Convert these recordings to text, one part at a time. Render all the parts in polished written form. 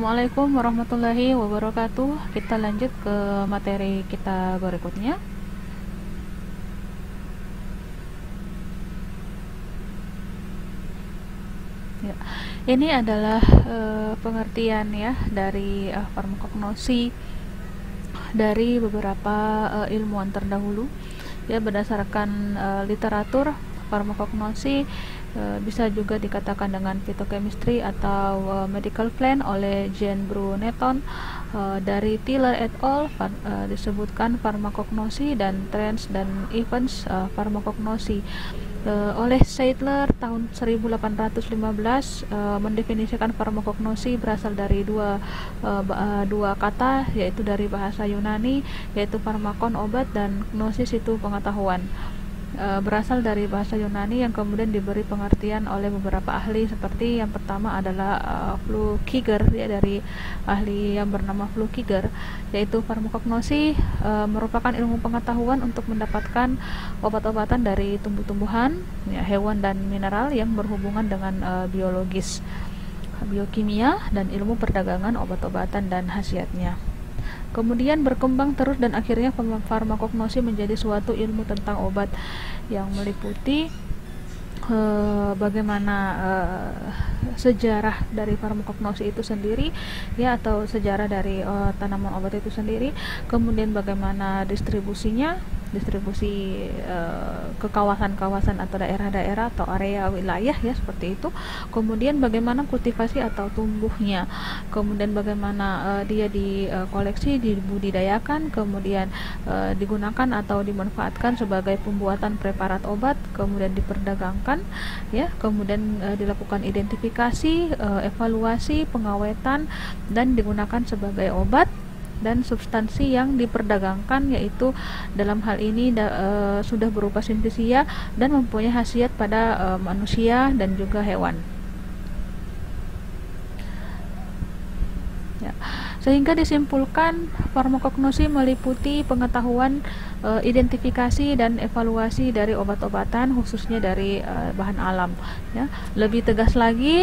Assalamualaikum warahmatullahi wabarakatuh. Kita lanjut ke materi kita berikutnya. Ya, ini adalah pengertian ya dari farmakognosi dari beberapa ilmuwan terdahulu. Ya, berdasarkan literatur farmakognosi bisa juga dikatakan dengan phytochemistry atau medical plan oleh Jean Bruneton. Dari Tiller et al. Disebutkan farmakognosi dan trends dan events farmakognosi. Oleh Seidler tahun 1815 mendefinisikan farmakognosi berasal dari dua kata, yaitu dari bahasa Yunani, yaitu farmakon obat dan gnosis itu pengetahuan. Berasal dari bahasa Yunani yang kemudian diberi pengertian oleh beberapa ahli, seperti yang pertama adalah Flukiger, ya, dari ahli yang bernama Flukiger, yaitu farmakognosi merupakan ilmu pengetahuan untuk mendapatkan obat-obatan dari tumbuh-tumbuhan, ya, hewan dan mineral yang berhubungan dengan biologis, biokimia, dan ilmu perdagangan obat-obatan dan khasiatnya. Kemudian berkembang terus dan akhirnya farmakognosi menjadi suatu ilmu tentang obat yang meliputi bagaimana sejarah dari farmakognosi itu sendiri, ya, atau sejarah dari tanaman obat itu sendiri, kemudian bagaimana distribusi ke kawasan-kawasan atau daerah-daerah atau area wilayah, ya, seperti itu. Kemudian bagaimana kultivasi atau tumbuhnya, kemudian bagaimana dia dikoleksi, dibudidayakan, kemudian digunakan atau dimanfaatkan sebagai pembuatan preparat obat, kemudian diperdagangkan, ya, kemudian dilakukan identifikasi, evaluasi, pengawetan, dan digunakan sebagai obat dan substansi yang diperdagangkan, yaitu dalam hal ini sudah berupa sintesia dan mempunyai khasiat pada manusia dan juga hewan, ya. Sehingga disimpulkan farmakognosi meliputi pengetahuan, identifikasi dan evaluasi dari obat-obatan, khususnya dari bahan alam, ya. Lebih tegas lagi,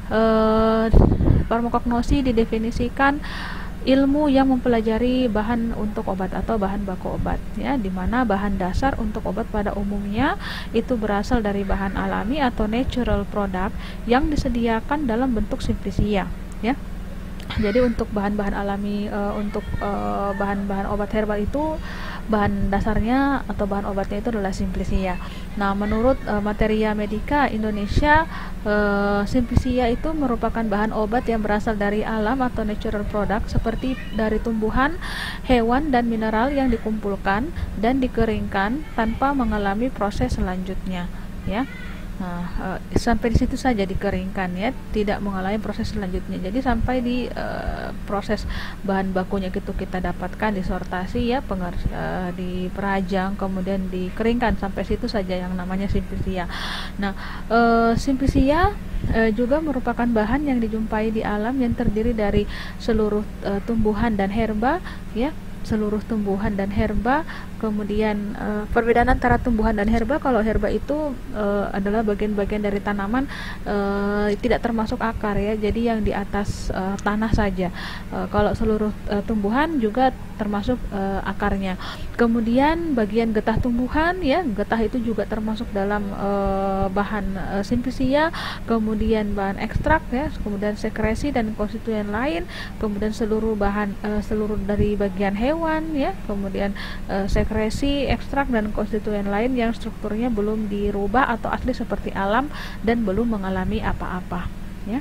farmakognosi didefinisikan ilmu yang mempelajari bahan untuk obat atau bahan baku obat, ya, di mana bahan dasar untuk obat pada umumnya itu berasal dari bahan alami atau natural product yang disediakan dalam bentuk simplisia, ya. Jadi untuk bahan-bahan alami, untuk bahan-bahan obat herbal itu bahan dasarnya atau bahan obatnya itu adalah simplisia. Nah, menurut Materia Medica Indonesia, simplisia itu merupakan bahan obat yang berasal dari alam atau natural product, seperti dari tumbuhan, hewan, dan mineral yang dikumpulkan dan dikeringkan tanpa mengalami proses selanjutnya, ya. Nah, sampai di situ saja dikeringkan, ya, tidak mengalami proses selanjutnya. Jadi sampai di proses bahan bakunya itu kita dapatkan, disortasi, ya, diperajang, kemudian dikeringkan, sampai situ saja yang namanya simplisia. Nah, simplisia juga merupakan bahan yang dijumpai di alam yang terdiri dari seluruh tumbuhan dan herba, ya, seluruh tumbuhan dan herba. Kemudian perbedaan antara tumbuhan dan herba, kalau herba itu adalah bagian-bagian dari tanaman, tidak termasuk akar, ya, jadi yang di atas tanah saja. Kalau seluruh tumbuhan juga termasuk akarnya. Kemudian bagian getah tumbuhan, ya, getah itu juga termasuk dalam bahan simplisia. Kemudian bahan ekstrak, ya, kemudian sekresi dan konstituen lain, kemudian seluruh bahan seluruh dari bagian hewan, ya, kemudian sekresi, ekstrak, dan konstituen lain yang strukturnya belum dirubah atau asli seperti alam dan belum mengalami apa-apa, ya.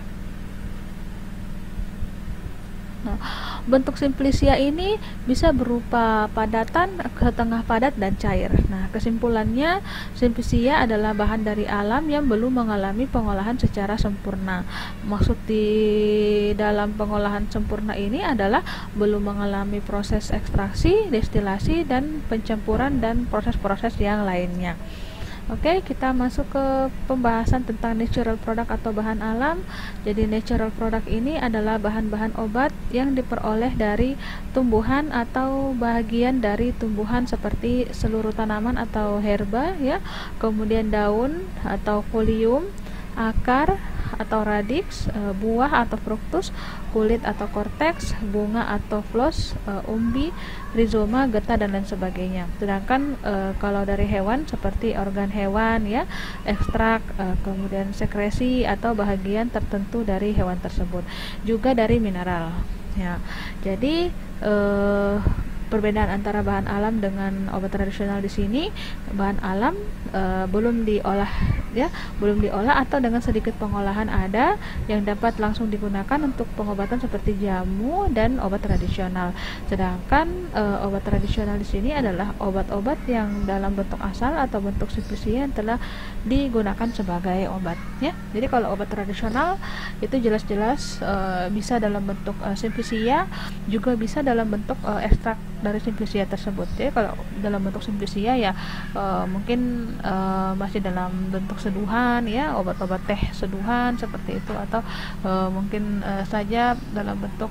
Nah, bentuk simplisia ini bisa berupa padatan, setengah padat, dan cair. Nah, kesimpulannya, simplisia adalah bahan dari alam yang belum mengalami pengolahan secara sempurna. Maksud di dalam pengolahan sempurna ini adalah belum mengalami proses ekstraksi, destilasi, dan pencampuran dan proses-proses yang lainnya. Oke, kita masuk ke pembahasan tentang natural product atau bahan alam. Jadi natural product ini adalah bahan-bahan obat yang diperoleh dari tumbuhan atau bagian dari tumbuhan, seperti seluruh tanaman atau herba, ya, kemudian daun atau folium, akar, atau radix, buah atau fruktus, kulit atau korteks, bunga atau flos, umbi, rizoma, getah dan lain sebagainya. Sedangkan kalau dari hewan seperti organ hewan ya, ekstrak, kemudian sekresi atau bagian tertentu dari hewan tersebut. Juga dari mineral. Ya, jadi perbedaan antara bahan alam dengan obat tradisional di sini, bahan alam belum diolah ya, belum diolah atau dengan sedikit pengolahan ada yang dapat langsung digunakan untuk pengobatan seperti jamu dan obat tradisional. Sedangkan obat tradisional di sini adalah obat-obat yang dalam bentuk asal atau bentuk simplisia yang telah digunakan sebagai obat ya. Jadi kalau obat tradisional itu jelas-jelas bisa dalam bentuk simplisia, juga bisa dalam bentuk ekstrak dari simplisia tersebut ya. Kalau dalam bentuk simplisia ya mungkin masih dalam bentuk seduhan ya, obat-obat teh seduhan seperti itu, atau mungkin saja dalam bentuk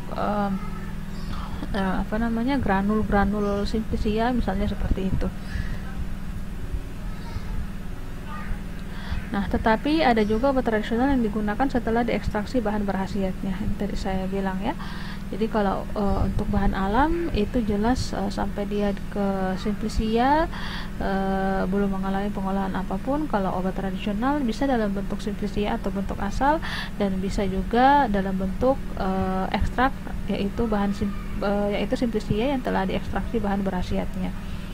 granul-granul simplisia misalnya seperti itu. Nah, tetapi ada juga obat tradisional yang digunakan setelah diekstraksi bahan berkhasiatnya. Yang tadi saya bilang ya. Jadi kalau untuk bahan alam itu jelas sampai dia ke simplisia belum mengalami pengolahan apapun. Kalau obat tradisional bisa dalam bentuk simplisia atau bentuk asal, dan bisa juga dalam bentuk ekstrak, yaitu yaitu simplisia yang telah diekstraksi bahan berkhasiatnya.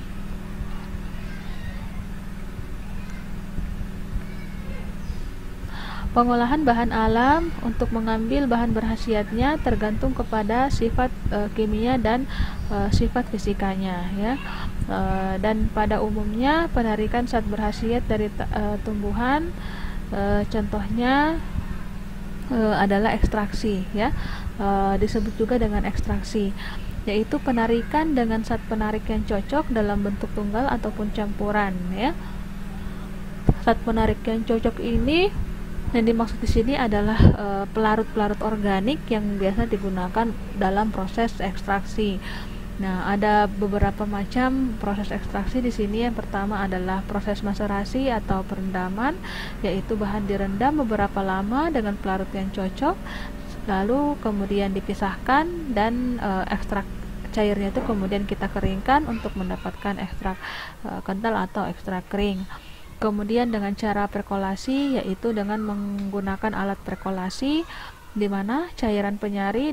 Pengolahan bahan alam untuk mengambil bahan berkhasiatnya tergantung kepada sifat kimia dan sifat fisikanya ya. Dan pada umumnya penarikan zat berkhasiat dari tumbuhan contohnya adalah ekstraksi ya. Disebut juga dengan ekstraksi, yaitu penarikan dengan zat penarik yang cocok dalam bentuk tunggal ataupun campuran ya. Zat penarik yang cocok ini yang dimaksud di sini adalah pelarut-pelarut organik yang biasa digunakan dalam proses ekstraksi. Nah, ada beberapa macam proses ekstraksi di sini. Yang pertama adalah proses maserasi atau perendaman, yaitu bahan direndam beberapa lama dengan pelarut yang cocok, lalu kemudian dipisahkan dan ekstrak cairnya itu kemudian kita keringkan untuk mendapatkan ekstrak kental atau ekstrak kering. Kemudian dengan cara perkolasi, yaitu dengan menggunakan alat perkolasi di mana cairan penyari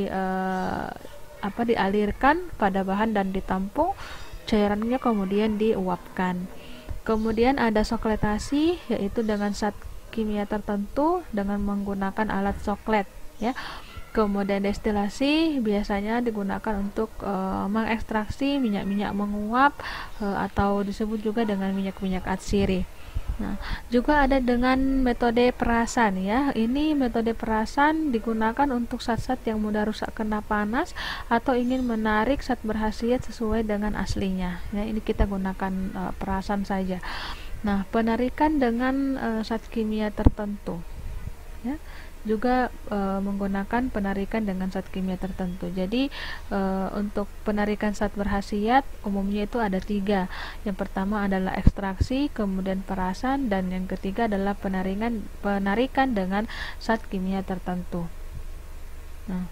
dialirkan pada bahan dan ditampung, cairannya kemudian diuapkan. Kemudian ada sokletasi, yaitu dengan zat kimia tertentu dengan menggunakan alat soklet ya. Kemudian destilasi biasanya digunakan untuk mengekstraksi minyak-minyak menguap atau disebut juga dengan minyak-minyak atsiri. Nah, juga ada dengan metode perasan ya. Ini metode perasan digunakan untuk zat-zat yang mudah rusak kena panas atau ingin menarik zat berkhasiat sesuai dengan aslinya. Ya, ini kita gunakan perasan saja. Nah, penarikan dengan zat kimia tertentu. Ya. Juga menggunakan penarikan dengan zat kimia tertentu. Jadi untuk penarikan zat berkhasiat umumnya itu ada 3. Yang pertama adalah ekstraksi, kemudian perasan, dan yang ketiga adalah penarikan dengan zat kimia tertentu. Nah,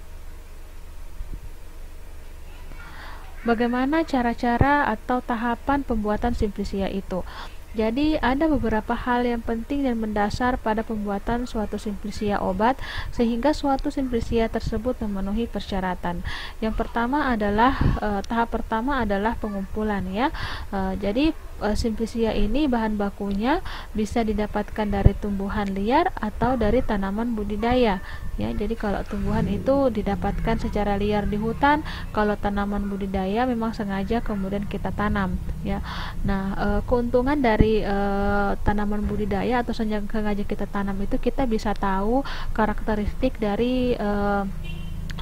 bagaimana cara-cara atau tahapan pembuatan simplisia itu? Jadi ada beberapa hal yang penting dan mendasar pada pembuatan suatu simplisia obat sehingga suatu simplisia tersebut memenuhi persyaratan. Yang pertama adalah tahap pertama adalah pengumpulan ya. Jadi simplisia ini bahan bakunya bisa didapatkan dari tumbuhan liar atau dari tanaman budidaya. Ya, jadi kalau tumbuhan itu didapatkan secara liar di hutan, kalau tanaman budidaya memang sengaja kemudian kita tanam. Ya, nah keuntungan dari tanaman budidaya atau sengaja kita tanam itu kita bisa tahu karakteristik dari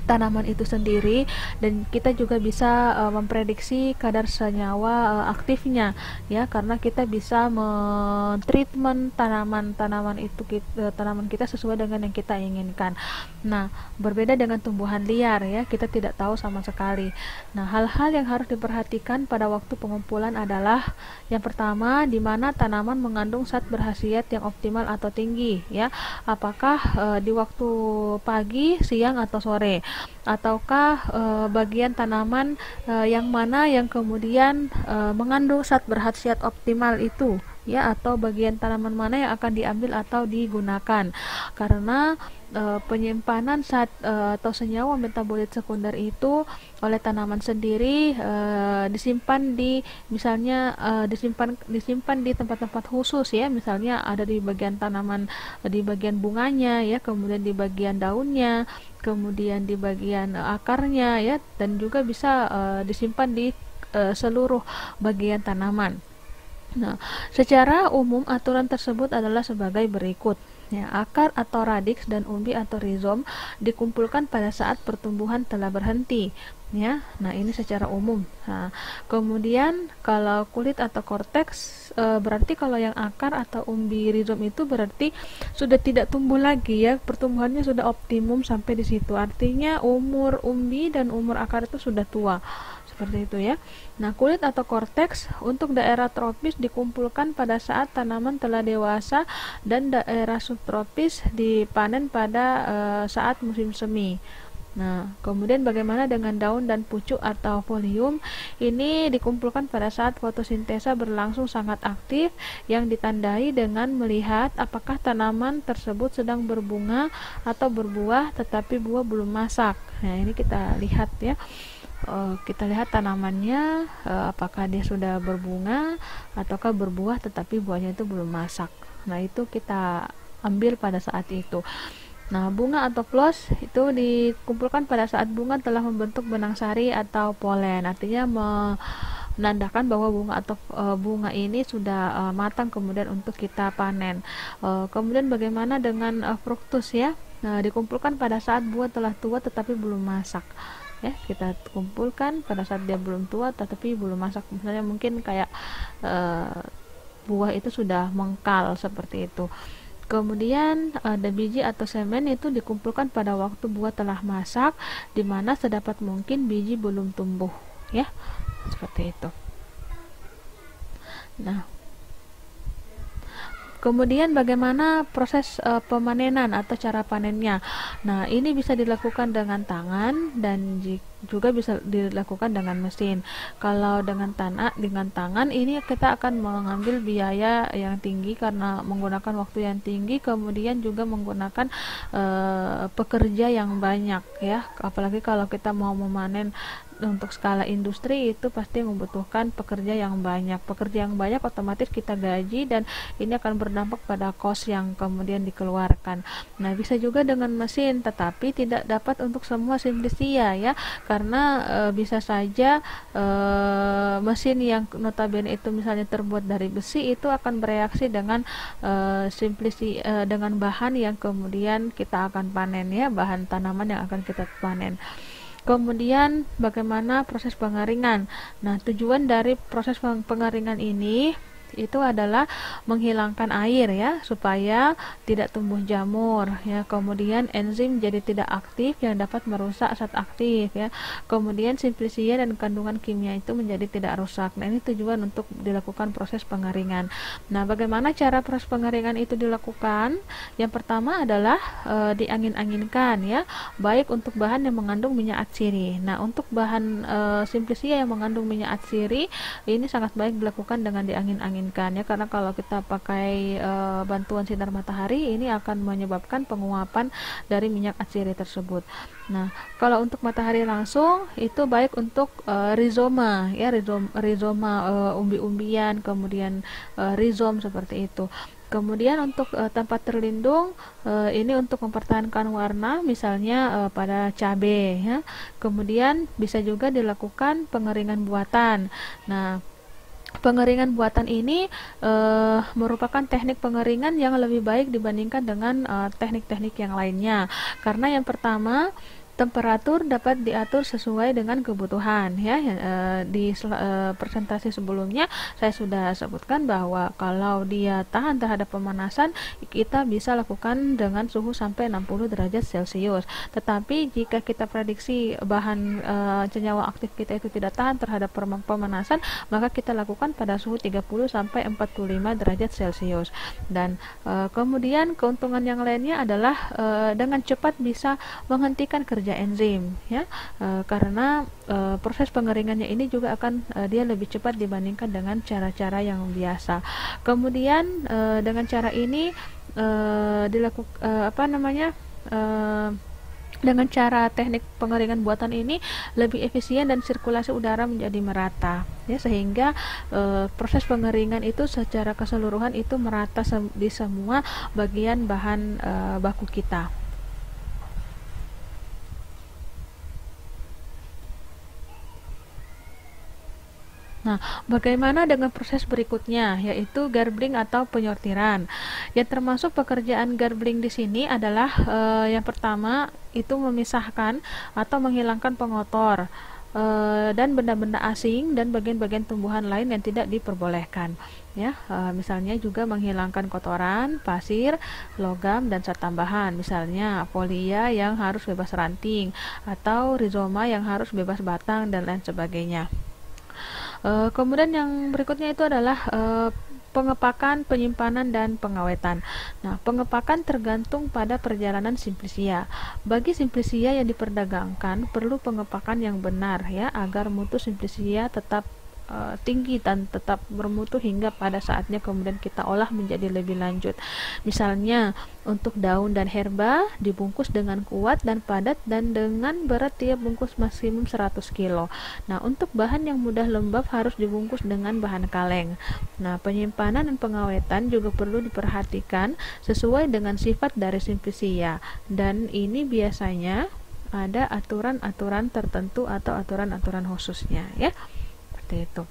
tanaman itu sendiri, dan kita juga bisa memprediksi kadar senyawa aktifnya ya, karena kita bisa mentreatment tanaman itu tanaman kita sesuai dengan yang kita inginkan. Nah, berbeda dengan tumbuhan liar ya, kita tidak tahu sama sekali. Nah, hal-hal yang harus diperhatikan pada waktu pengumpulan adalah yang pertama, di mana tanaman mengandung zat berkhasiat yang optimal atau tinggi ya, apakah di waktu pagi, siang atau sore, ataukah bagian tanaman yang mana yang kemudian mengandung zat berkhasiat optimal itu ya, atau bagian tanaman mana yang akan diambil atau digunakan, karena penyimpanan zat atau senyawa metabolit sekunder itu oleh tanaman sendiri disimpan di misalnya disimpan di tempat-tempat khusus ya, misalnya ada di bagian tanaman, di bagian bunganya ya, kemudian di bagian daunnya, kemudian di bagian akarnya ya, dan juga bisa disimpan di seluruh bagian tanaman. Nah, secara umum aturan tersebut adalah sebagai berikut. Ya, akar atau radix dan umbi atau rizom dikumpulkan pada saat pertumbuhan telah berhenti. Ya, nah ini secara umum. Nah, kemudian kalau kulit atau korteks, berarti kalau yang akar atau umbi rizom itu berarti sudah tidak tumbuh lagi ya, pertumbuhannya sudah optimum sampai di situ. Artinya umur umbi dan umur akar itu sudah tua. Seperti itu ya. Nah, kulit atau korteks untuk daerah tropis dikumpulkan pada saat tanaman telah dewasa, dan daerah subtropis dipanen pada saat musim semi. Nah, kemudian bagaimana dengan daun dan pucuk atau folium? Ini dikumpulkan pada saat fotosintesa berlangsung sangat aktif, yang ditandai dengan melihat apakah tanaman tersebut sedang berbunga atau berbuah tetapi buah belum masak. Nah, ini kita lihat ya. Kita lihat tanamannya apakah dia sudah berbunga ataukah berbuah tetapi buahnya itu belum masak. Nah, itu kita ambil pada saat itu. Nah, bunga atau flos itu dikumpulkan pada saat bunga telah membentuk benang sari atau polen, artinya menandakan bahwa bunga atau bunga ini sudah matang kemudian untuk kita panen. Kemudian bagaimana dengan fruktus ya? Nah, dikumpulkan pada saat buah telah tua tetapi belum masak. Ya, kita kumpulkan pada saat dia belum tua tetapi belum masak, misalnya mungkin kayak buah itu sudah mengkal seperti itu. Kemudian ada biji atau semen itu dikumpulkan pada waktu buah telah masak, di mana sedapat mungkin biji belum tumbuh ya, seperti itu. Nah, kemudian bagaimana proses pemanenan atau cara panennya? Nah, ini bisa dilakukan dengan tangan dan juga bisa dilakukan dengan mesin. Kalau dengan tangan ini kita akan mengambil biaya yang tinggi karena menggunakan waktu yang tinggi, kemudian juga menggunakan pekerja yang banyak ya. Apalagi kalau kita mau memanen untuk skala industri, itu pasti membutuhkan pekerja yang banyak. Pekerja yang banyak otomatis kita gaji, dan ini akan berdampak pada cost yang kemudian dikeluarkan. Nah, bisa juga dengan mesin, tetapi tidak dapat untuk semua simplisia ya, karena bisa saja mesin yang notabene itu misalnya terbuat dari besi itu akan bereaksi dengan dengan bahan yang kemudian kita akan panen ya, bahan tanaman yang akan kita panen. Kemudian bagaimana proses pengeringan? Nah, tujuan dari proses pengeringan ini itu adalah menghilangkan air ya, supaya tidak tumbuh jamur ya. Kemudian enzim jadi tidak aktif yang dapat merusak zat aktif ya. Kemudian simplisia dan kandungan kimia itu menjadi tidak rusak. Nah, ini tujuan untuk dilakukan proses pengeringan. Nah, bagaimana cara proses pengeringan itu dilakukan? Yang pertama adalah diangin-anginkan ya, baik untuk bahan yang mengandung minyak atsiri. Nah, untuk bahan simplisia yang mengandung minyak atsiri ini sangat baik dilakukan dengan diangin-anginkan ya, karena kalau kita pakai bantuan sinar matahari ini akan menyebabkan penguapan dari minyak atsiri tersebut. Nah, kalau untuk matahari langsung itu baik untuk rizoma ya, rizoma umbi-umbian, kemudian rizom seperti itu. Kemudian untuk tempat terlindung ini untuk mempertahankan warna, misalnya pada cabai ya. Kemudian bisa juga dilakukan pengeringan buatan. Nah, pengeringan buatan ini merupakan teknik pengeringan yang lebih baik dibandingkan dengan teknik-teknik yang lainnya. Karena yang pertama, Temperatur dapat diatur sesuai dengan kebutuhan ya. Di presentasi sebelumnya saya sudah sebutkan bahwa kalau dia tahan terhadap pemanasan, kita bisa lakukan dengan suhu sampai 60 derajat Celcius. Tetapi jika kita prediksi bahan senyawa aktif kita itu tidak tahan terhadap pemanasan, maka kita lakukan pada suhu 30 sampai 45 derajat Celcius. Dan kemudian keuntungan yang lainnya adalah dengan cepat bisa menghentikan kerja enzim ya, karena proses pengeringannya ini juga akan dia lebih cepat dibandingkan dengan cara-cara yang biasa. Kemudian dengan cara ini dengan cara teknik pengeringan buatan ini lebih efisien dan sirkulasi udara menjadi merata ya, sehingga proses pengeringan itu secara keseluruhan itu merata di semua bagian bahan baku kita. Nah, bagaimana dengan proses berikutnya, yaitu garbling atau penyortiran? Yang termasuk pekerjaan garbling di sini adalah yang pertama itu memisahkan atau menghilangkan pengotor dan benda-benda asing dan bagian-bagian tumbuhan lain yang tidak diperbolehkan. Ya, misalnya juga menghilangkan kotoran, pasir, logam, dan zat tambahan. Misalnya folia yang harus bebas ranting atau rizoma yang harus bebas batang dan lain sebagainya. Kemudian yang berikutnya itu adalah pengepakan, penyimpanan, dan pengawetan. Nah, pengepakan tergantung pada perjalanan simplisia. Bagi simplisia yang diperdagangkan, perlu pengepakan yang benar ya, agar mutu simplisia tetap tinggi dan tetap bermutu hingga pada saatnya kemudian kita olah menjadi lebih lanjut. Misalnya untuk daun dan herba dibungkus dengan kuat dan padat dan dengan berat tiap bungkus maksimum 100 kg. Nah, untuk bahan yang mudah lembab harus dibungkus dengan bahan kaleng. Nah, penyimpanan dan pengawetan juga perlu diperhatikan sesuai dengan sifat dari simplisia, dan ini biasanya ada aturan-aturan tertentu atau aturan-aturan khususnya ya. Seperti itu.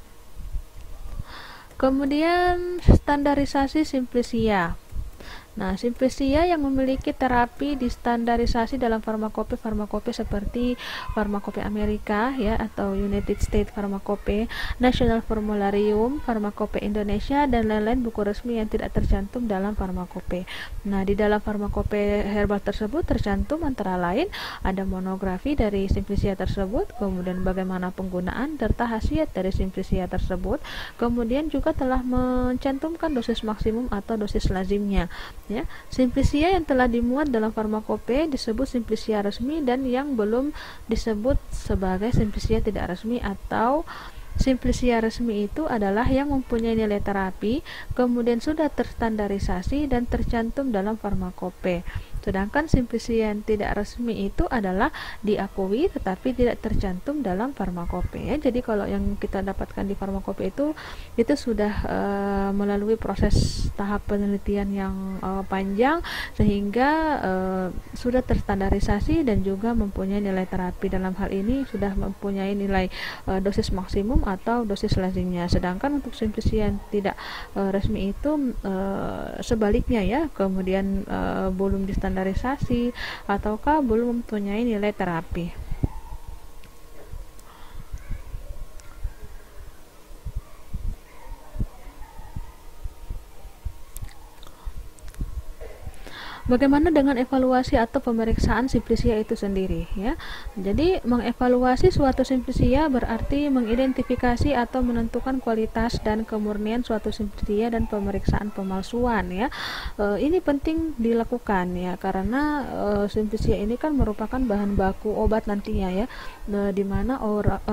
Kemudian standarisasi simplisia. Nah, simplisia yang memiliki terapi distandarisasi dalam farmakope seperti farmakope Amerika ya, atau United States Pharmacope, National Formularium, Farmakope Indonesia, dan lain-lain buku resmi yang tidak tercantum dalam farmakope. Nah, di dalam farmakope herbal tersebut tercantum antara lain ada monografi dari simplisia tersebut, kemudian bagaimana penggunaan serta khasiat dari simplisia tersebut, kemudian juga telah mencantumkan dosis maksimum atau dosis lazimnya. Ya, simplisia yang telah dimuat dalam farmakope disebut simplisia resmi, dan yang belum disebut sebagai simplisia tidak resmi atau simplisia resmi itu adalah yang mempunyai nilai terapi, kemudian sudah terstandarisasi dan tercantum dalam farmakope. Sedangkan simplisia yang tidak resmi itu adalah diakui tetapi tidak tercantum dalam farmakope ya. Jadi kalau yang kita dapatkan di farmakope itu sudah melalui proses tahap penelitian yang panjang, sehingga sudah terstandarisasi dan juga mempunyai nilai terapi. Dalam hal ini sudah mempunyai nilai dosis maksimum atau dosis lazimnya. Sedangkan untuk simplisia yang tidak resmi itu sebaliknya ya, kemudian belum distandarisasi ataukah belum mempunyai nilai terapi. Bagaimana dengan evaluasi atau pemeriksaan simplisia itu sendiri ya? Jadi mengevaluasi suatu simplisia berarti mengidentifikasi atau menentukan kualitas dan kemurnian suatu simplisia dan pemeriksaan pemalsuan ya. Ini penting dilakukan ya, karena simplisia ini kan merupakan bahan baku obat nantinya ya, di mana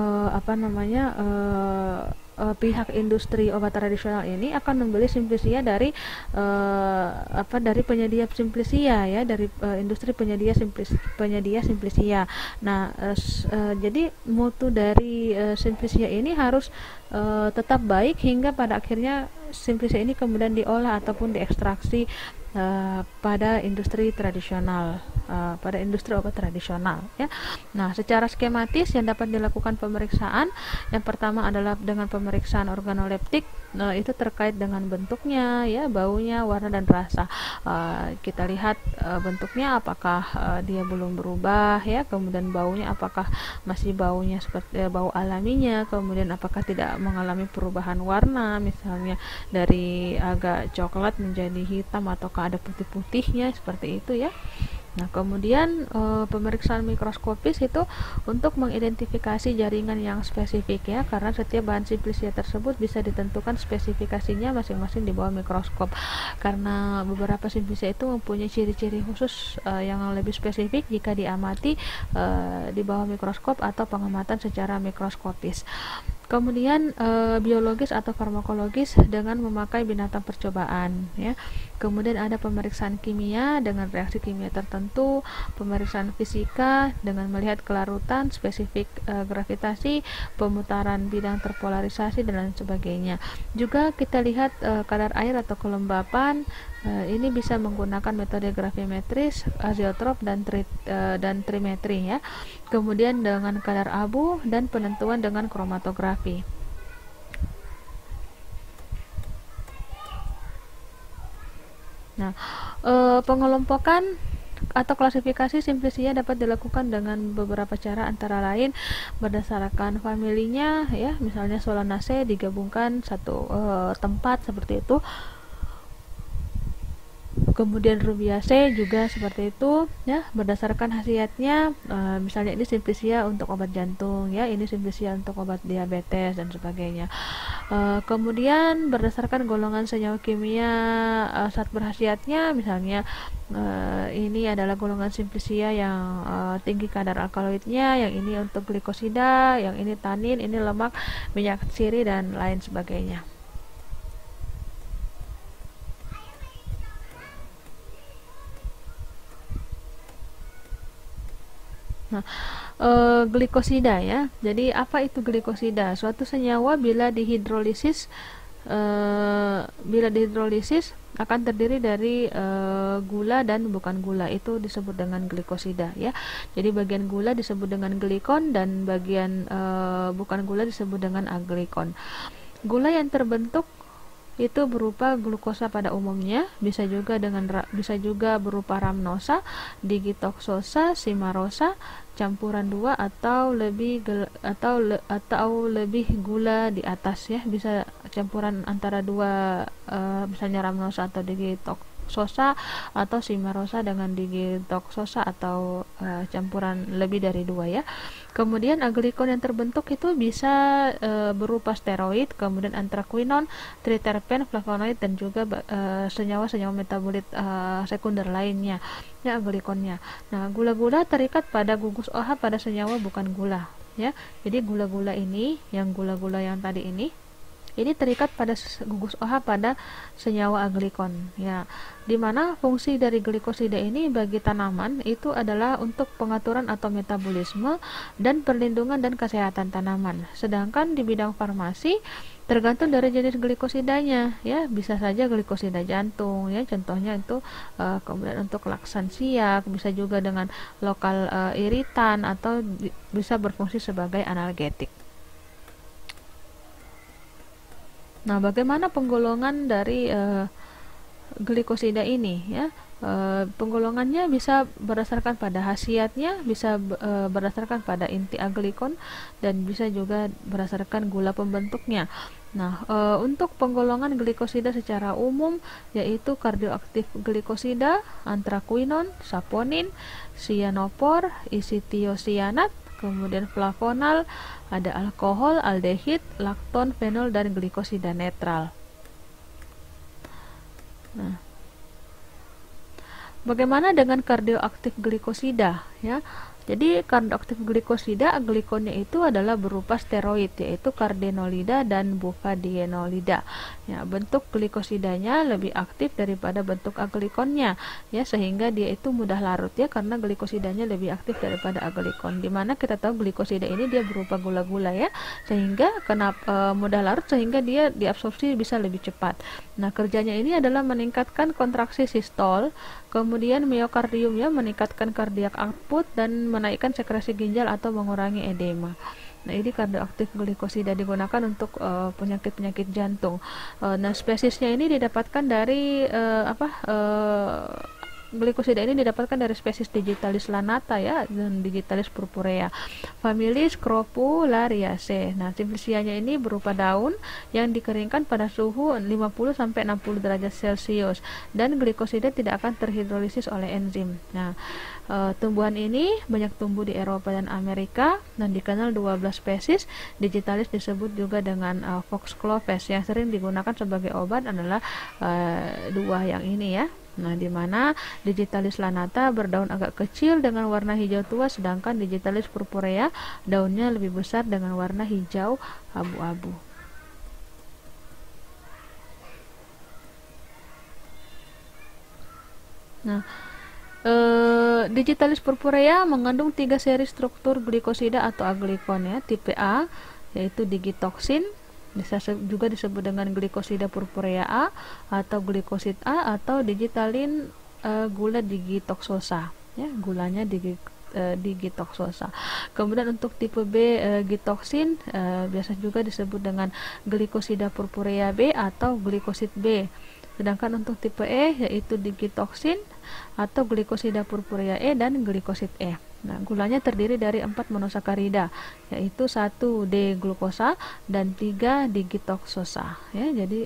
pihak industri obat tradisional ini akan membeli simplisia dari penyedia simplisia ya, dari industri penyedia simplisia. Nah, jadi mutu dari simplisia ini harus tetap baik hingga pada akhirnya simplisia ini kemudian diolah ataupun diekstraksi pada industri tradisional pada industri obat tradisional ya. Nah, secara skematis yang dapat dilakukan pemeriksaan, yang pertama adalah dengan pemeriksaan organoleptik. Nah, itu terkait dengan bentuknya ya, baunya, warna dan rasa. Kita lihat bentuknya apakah dia belum berubah ya, kemudian baunya apakah masih baunya seperti bau alaminya, kemudian apakah tidak mengalami perubahan warna, misalnya dari agak coklat menjadi hitam ataukah ada putih-putihnya seperti itu ya. Nah, kemudian pemeriksaan mikroskopis itu untuk mengidentifikasi jaringan yang spesifik ya, karena setiap bahan simplisia tersebut bisa ditentukan spesifikasinya masing-masing di bawah mikroskop. Karena beberapa simplisia itu mempunyai ciri-ciri khusus yang lebih spesifik jika diamati di bawah mikroskop atau pengamatan secara mikroskopis. Kemudian biologis atau farmakologis dengan memakai binatang percobaan ya. Kemudian ada pemeriksaan kimia dengan reaksi kimia tertentu, pemeriksaan fisika dengan melihat kelarutan, spesifik gravitasi, pemutaran bidang terpolarisasi dan lain sebagainya. Juga kita lihat kadar air atau kelembapan. Ini bisa menggunakan metode gravimetris, azeotrop dan trimetri ya. Kemudian dengan kadar abu dan penentuan dengan kromatografi. Nah, pengelompokan atau klasifikasi simplisia dapat dilakukan dengan beberapa cara, antara lain berdasarkan familinya ya, misalnya Solanaceae digabungkan satu tempat seperti itu. Kemudian Rubiaceae juga seperti itu ya, berdasarkan khasiatnya, misalnya ini simplisia untuk obat jantung ya, ini simplisia untuk obat diabetes dan sebagainya. Kemudian berdasarkan golongan senyawa kimia zat berkhasiatnya, misalnya ini adalah golongan simplisia yang tinggi kadar alkaloidnya, yang ini untuk glikosida, yang ini tanin, ini lemak, minyak sirih dan lain sebagainya. Nah, glikosida ya. Jadi apa itu glikosida? Suatu senyawa bila dihidrolisis akan terdiri dari gula dan bukan gula, itu disebut dengan glikosida ya. Jadi bagian gula disebut dengan glikon dan bagian bukan gula disebut dengan aglikon. Gula yang terbentuk itu berupa glukosa pada umumnya, bisa juga berupa ramnosa, digitoksosa, simarosa, campuran 2 atau lebih gula di atas ya, bisa campuran antara 2 misalnya ramnosa atau digitoksosa atau simarosa dengan digitoksosa atau campuran lebih dari 2 ya. Kemudian aglikon yang terbentuk itu bisa berupa steroid, kemudian antraquinon, triterpen, flavonoid dan juga senyawa-senyawa metabolit sekunder lainnya ya, aglikonnya. Nah, gula-gula terikat pada gugus OH pada senyawa bukan gula ya. Jadi gula-gula ini, yang gula-gula yang tadi ini terikat pada gugus OH pada senyawa aglikon ya, dimana fungsi dari glikosida ini bagi tanaman itu adalah untuk pengaturan atau metabolisme dan perlindungan dan kesehatan tanaman. Sedangkan di bidang farmasi tergantung dari jenis glikosidanya ya, bisa saja glikosida jantung ya, contohnya itu kemudian untuk laksan siak, bisa juga dengan lokal iritan atau bisa berfungsi sebagai analgetik. Nah, bagaimana penggolongan dari glikosida ini ya? Penggolongannya bisa berdasarkan pada khasiatnya, bisa berdasarkan pada inti aglikon, dan bisa juga berdasarkan gula pembentuknya. Nah, untuk penggolongan glikosida secara umum yaitu kardioaktif glikosida, antraquinon, saponin, cyanopor, isitiosianat, kemudian flavonal, ada alkohol, aldehid, lakton, fenol, dan glikosida netral. Nah, bagaimana dengan kardioaktif glikosida ya? Jadi kardioaktif glikosida aglikonnya itu adalah berupa steroid, yaitu kardenolida dan bufadienolida. Ya, bentuk glikosidanya lebih aktif daripada bentuk aglikonnya ya, sehingga dia itu mudah larut ya, karena glikosidanya lebih aktif daripada aglikon. Dimana kita tahu glikosida ini dia berupa gula-gula ya, sehingga mudah larut sehingga dia diabsorpsi bisa lebih cepat. Nah, kerjanya ini adalah meningkatkan kontraksi sistol, kemudian miokardiumnya meningkatkan cardiac output dan menaikkan sekresi ginjal atau mengurangi edema. Nah, ini kardioaktif glikosida digunakan untuk penyakit-penyakit jantung. Nah, spesiesnya ini didapatkan dari glikosida ini didapatkan dari spesies Digitalis lanata ya dan Digitalis purpurea, famili Scrofulariaceae. Nah, simplicianya ini berupa daun yang dikeringkan pada suhu 50 sampai 60 derajat Celcius dan glikosida tidak akan terhidrolisis oleh enzim. Nah, tumbuhan ini banyak tumbuh di Eropa dan Amerika dan dikenal 12 spesies. Digitalis disebut juga dengan Foxgloves. Yang sering digunakan sebagai obat adalah dua yang ini ya. Nah, di mana Digitalis lanata berdaun agak kecil dengan warna hijau tua, sedangkan Digitalis purpurea daunnya lebih besar dengan warna hijau abu-abu. Nah, Digitalis purpurea mengandung 3 seri struktur glikosida atau aglikon ya. Tipe A yaitu digitoksin, bisa juga disebut dengan glikosida purpurea A atau glikosid A atau digitalin gula digitoksosa ya, gulanya digitoksosa. Kemudian untuk tipe B gitoksin biasa juga disebut dengan glikosida purpurea B atau glikosid B. Sedangkan untuk tipe E yaitu digitoksin atau glikosida purpurea E dan glikosid E. Nah, gulanya terdiri dari 4 monosakarida, yaitu 1 D-glukosa dan 3 digitoksosa. Ya, jadi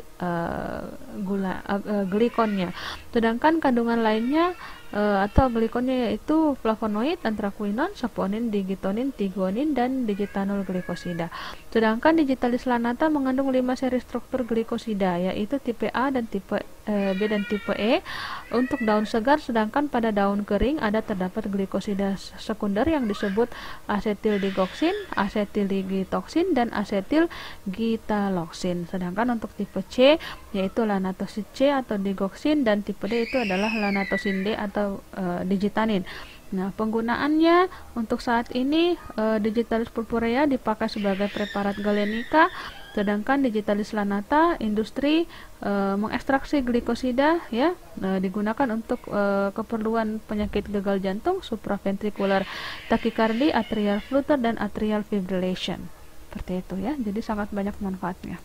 glikonnya. Sedangkan kandungan lainnya atau glikonnya yaitu flavonoid, anthraquinone, saponin, digitonin, tigonin, dan digitanol glikosida. Sedangkan Digitalis lanata mengandung 5 seri struktur glikosida, yaitu tipe A dan tipe B dan tipe E untuk daun segar, sedangkan pada daun kering ada terdapat glikosida sekunder yang disebut asetildigoksin, asetildigitoksin, dan asetilgitaloksin. Sedangkan untuk tipe C yaitu lanatosid C atau digoksin, dan tipe D itu adalah lanatosin D atau digitanin. Nah, penggunaannya untuk saat ini Digitalis purpurea dipakai sebagai preparat galenika, sedangkan Digitalis lanata industri mengekstraksi glikosida ya, digunakan untuk keperluan penyakit gagal jantung, supraventricular tachycardia, atrial flutter, dan atrial fibrillation. Seperti itu ya. Jadi sangat banyak manfaatnya.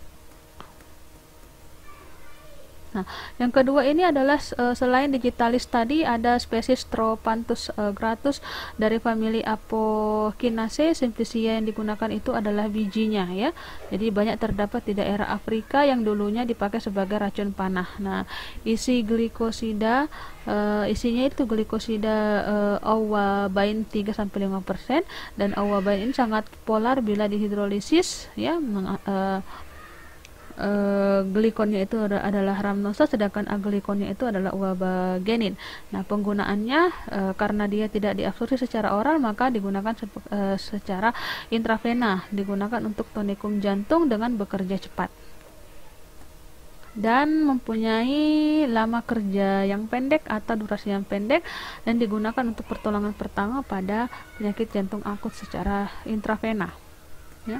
Nah, yang kedua ini adalah selain Digitalis tadi ada spesies Trophanthus gratus dari famili Apocynaceae. Simplicia yang digunakan itu adalah bijinya ya. Jadi banyak terdapat di daerah Afrika yang dulunya dipakai sebagai racun panah. Nah, isi glikosida isinya itu glikosida ouabain 3-5% dan ouabain ini sangat polar bila dihidrolisis ya. Glikonnya itu adalah rhamnosa, sedangkan aglikonnya itu adalah ouabagenin. Nah, penggunaannya karena dia tidak diabsorpsi secara oral, maka digunakan secara intravena, digunakan untuk tonikum jantung dengan bekerja cepat dan mempunyai lama kerja yang pendek atau durasi yang pendek, dan digunakan untuk pertolongan pertama pada penyakit jantung akut secara intravena ya.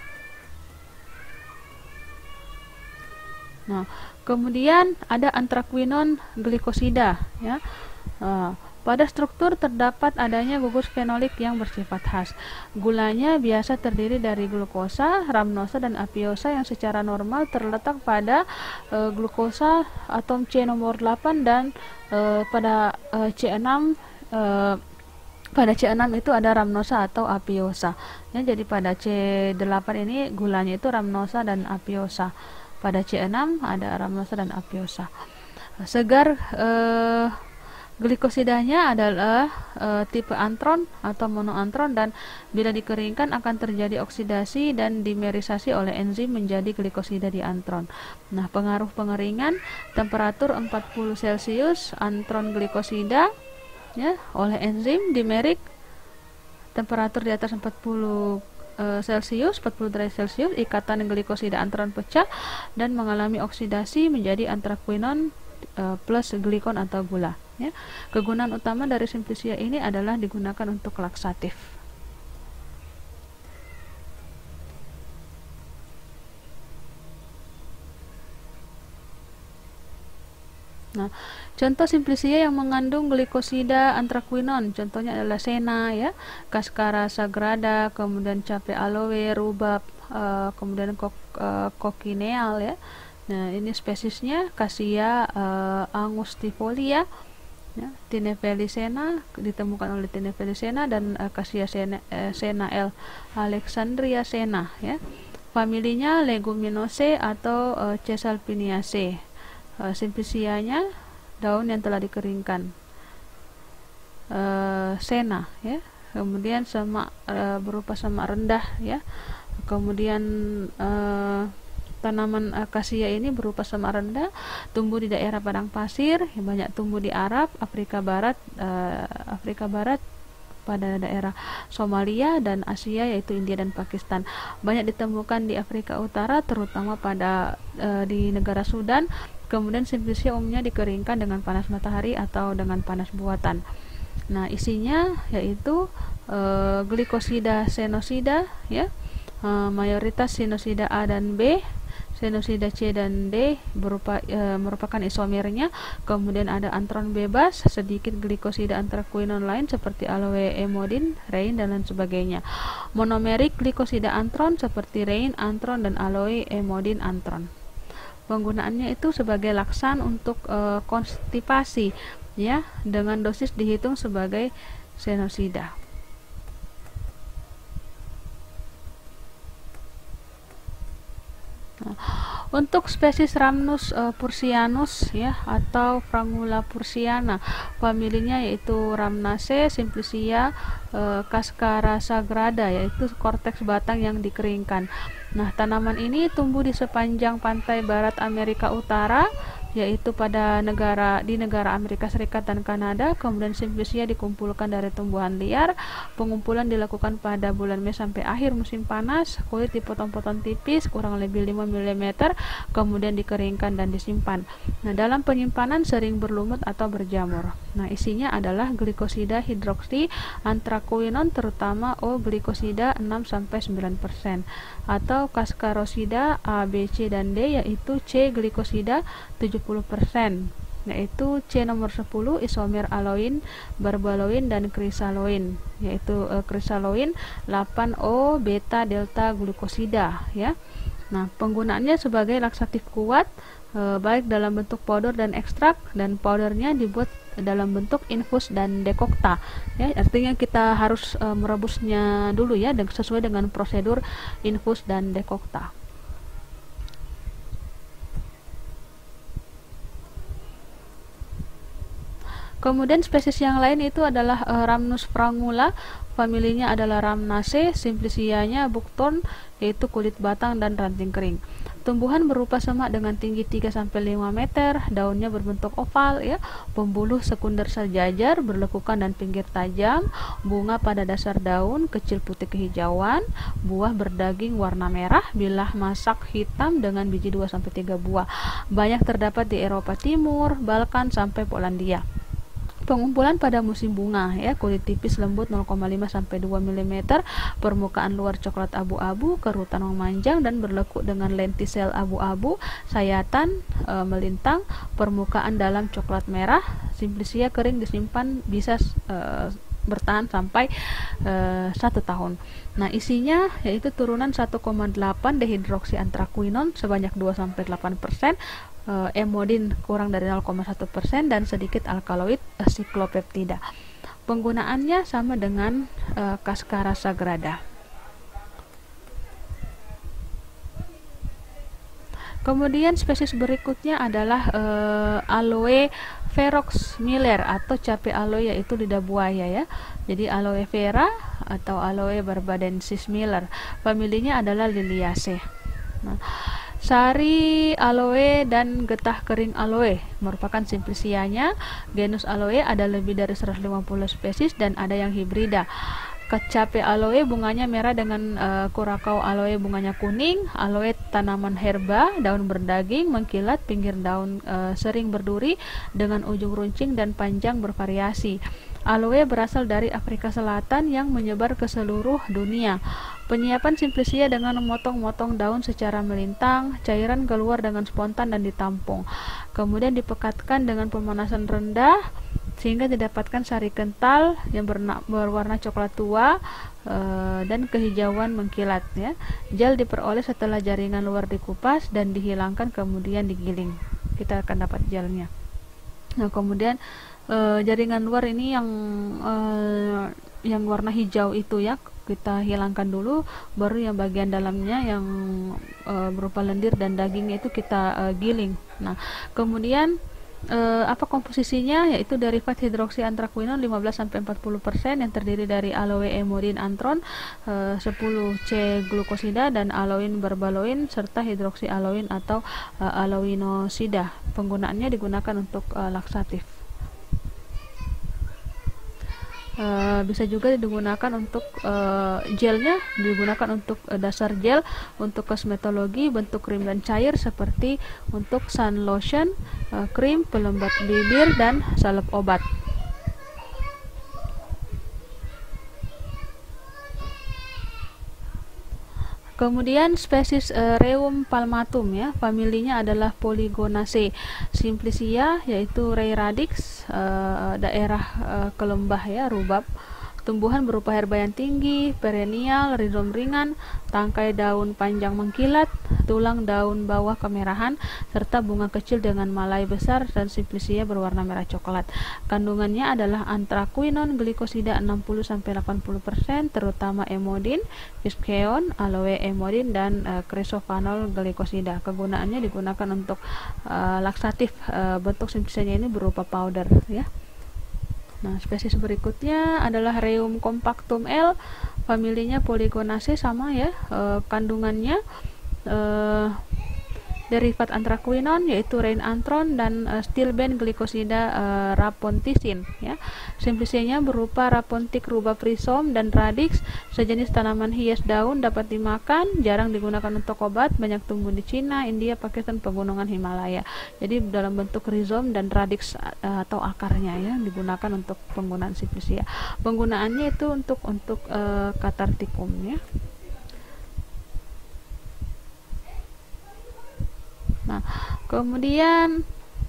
Nah, kemudian ada anthraquinone glikosida ya. Pada struktur terdapat adanya gugus fenolik yang bersifat khas. Gulanya biasa terdiri dari glukosa, rhamnosa, dan apiosa yang secara normal terletak pada glukosa atom C nomor 8 dan pada C6 pada C6 itu ada rhamnosa atau apiosa. Ya, jadi pada C8 ini gulanya itu rhamnosa dan apiosa. Pada C6 ada rhamnosa dan apiosa. Segar glikosidanya adalah tipe antron atau monoantron, dan bila dikeringkan akan terjadi oksidasi dan dimerisasi oleh enzim menjadi glikosida di antron. Nah, pengaruh pengeringan temperatur 40 Celcius antron glikosida ya oleh enzim dimerik, temperatur di atas 40 Celcius, 40 derajat Celcius, ikatan glikosida antron pecah dan mengalami oksidasi menjadi anthraquinone plus glikon atau gula ya. Kegunaan utama dari Simplicia ini adalah digunakan untuk laksatif. Nah, contoh simplicia yang mengandung glikosida anthraquinone, contohnya adalah sena ya, cascara sagrada, kemudian cape aloe, rubab, kemudian cochineal ya. Nah, ini spesiesnya Cassia angustifolia ya, Tinefelicena ditemukan oleh Tinefelicena dan Cassia sena L Alexandria sena ya. Familinya Leguminosae atau Caesalpiniaceae. Simplicianya daun yang telah dikeringkan, sena ya, kemudian semak berupa semak rendah ya, kemudian tanaman akasia ini berupa semak rendah, tumbuh di daerah padang pasir, yang banyak tumbuh di Arab, Afrika Barat pada daerah Somalia dan Asia yaitu India dan Pakistan. Banyak ditemukan di Afrika Utara terutama pada di negara Sudan. Kemudian simplicia umumnya dikeringkan dengan panas matahari atau dengan panas buatan. Nah, isinya yaitu glikosida senosida ya, mayoritas sinosida A dan B, sinosida C dan D merupakan isomernya. Kemudian ada antron bebas, sedikit glikosida anthraquinone lain seperti aloe, emodin, rein dan lain sebagainya. Monomerik glikosida antron seperti rein, antron dan aloe, emodin, antron. Penggunaannya itu sebagai laksan untuk konstipasi ya, dengan dosis dihitung sebagai senosida. Nah, untuk spesies Rhamnus pursianus ya atau Frangula pursiana, familinya yaitu Rhamnaceae, simplicia, cascara sagrada yaitu korteks batang yang dikeringkan. Nah, tanaman ini tumbuh di sepanjang pantai barat Amerika Utara, yaitu di negara Amerika Serikat dan Kanada. Kemudian simplicia dikumpulkan dari tumbuhan liar. Pengumpulan dilakukan pada bulan Mei sampai akhir musim panas. Kulit dipotong-potong tipis kurang lebih 5 mm, kemudian dikeringkan dan disimpan. Nah, dalam penyimpanan sering berlumut atau berjamur. Nah, isinya adalah glikosida hidroksi anthraquinone terutama O-glikosida 6-9% atau cascarosida A, B, C dan D yaitu C-glikosida 70%, yaitu C nomor 10 isomer aloin, barbaloin dan krisaloin, yaitu krisaloin 8O beta delta glukosida ya. Nah, penggunaannya sebagai laksatif kuat baik dalam bentuk powder dan ekstrak, dan powdernya dibuat dalam bentuk infus dan dekokta ya, artinya kita harus merebusnya dulu ya sesuai dengan prosedur infus dan dekokta. Kemudian spesies yang lain itu adalah Rhamnus frangula, familinya adalah Rhamnaceae, simplicianya buckthorn yaitu kulit batang dan ranting kering. Tumbuhan berupa semak dengan tinggi 3-5 meter, daunnya berbentuk oval ya, pembuluh sekunder sejajar, berlekukan dan pinggir tajam, bunga pada dasar daun, kecil putih kehijauan, buah berdaging warna merah, bilah masak hitam dengan biji 2-3 buah. Banyak terdapat di Eropa Timur, Balkan sampai Polandia. Pengumpulan pada musim bunga ya, kulit tipis lembut 0,5-2 mm, permukaan luar coklat abu-abu, kerutan memanjang dan berlekuk dengan lentisel abu-abu, sayatan melintang, permukaan dalam coklat merah. Simplicia kering disimpan bisa bertahan sampai 1 tahun. Nah, isinya yaitu turunan 1,8 dehidroksi anthraquinone sebanyak 2-8%, emodin kurang dari 0,1% dan sedikit alkaloid siklopeptida. Penggunaannya sama dengan cascara sagrada. Kemudian spesies berikutnya adalah aloe ferox Miller atau cape aloe yaitu lidah buaya ya. Jadi aloe vera atau aloe barbadensis Miller, familinya adalah Liliaceae. Nah, sari aloe dan getah kering aloe merupakan simplicianya. Genus aloe ada lebih dari 150 spesies dan ada yang hibrida. Cape aloe bunganya merah dengan kurakau aloe bunganya kuning. Aloe tanaman herba, daun berdaging, mengkilat, pinggir daun sering berduri dengan ujung runcing dan panjang bervariasi. Aloe berasal dari Afrika Selatan yang menyebar ke seluruh dunia. Penyiapan Simplicia dengan memotong-motong daun secara melintang, cairan keluar dengan spontan dan ditampung. Kemudian dipekatkan dengan pemanasan rendah sehingga didapatkan sari kental yang berwarna coklat tua dan kehijauan mengkilat ya. Gel diperoleh setelah jaringan luar dikupas dan dihilangkan kemudian digiling. Kita akan dapat gelnya. Nah, kemudian jaringan luar ini yang warna hijau itu ya kita hilangkan dulu, baru yang bagian dalamnya yang berupa lendir dan dagingnya itu kita giling. Nah, kemudian apa komposisinya, yaitu derivat hidroksi antraquinone 15-40% yang terdiri dari aloe emodin antron 10C glukosida dan aloin berbaloin serta hidroksi aloin atau aloinosida. Penggunaannya digunakan untuk laksatif. Bisa juga digunakan untuk gelnya, digunakan untuk dasar gel, untuk kosmetologi, bentuk krim dan cair seperti untuk sun lotion, krim, pelembab bibir, dan salep obat. Kemudian spesies Rheum palmatum ya, familinya adalah Polygonaceae. Simplicia yaitu Ray radix, daerah kelembah ya, rubab. Tumbuhan berupa herba yang tinggi, perennial, rizom ringan, tangkai daun panjang mengkilat, tulang daun bawah kemerahan, serta bunga kecil dengan malai besar, dan Simplicia berwarna merah coklat. Kandungannya adalah antraquinone glikosida 60-80%, terutama emodin, fiskeon, aloe emodin, dan kresofanol glikosida. Kegunaannya digunakan untuk laksatif. Bentuk Simplicianya ini berupa powder ya. Nah, spesies berikutnya adalah Rheum compactum L, familinya Polygonaceae, sama ya, kandungannya derivat antraquinone yaitu reinantron dan stilben glikosida rapontisin ya. Simplicianya berupa rapontic rubab rhizome dan radix, sejenis tanaman hias daun, dapat dimakan, jarang digunakan untuk obat, banyak tumbuh di Cina, India, Pakistan, pegunungan Himalaya. Jadi dalam bentuk rhizome dan radix atau akarnya ya, digunakan untuk penggunaan Simplicia. Penggunaannya itu untuk katartikum ya. Nah, kemudian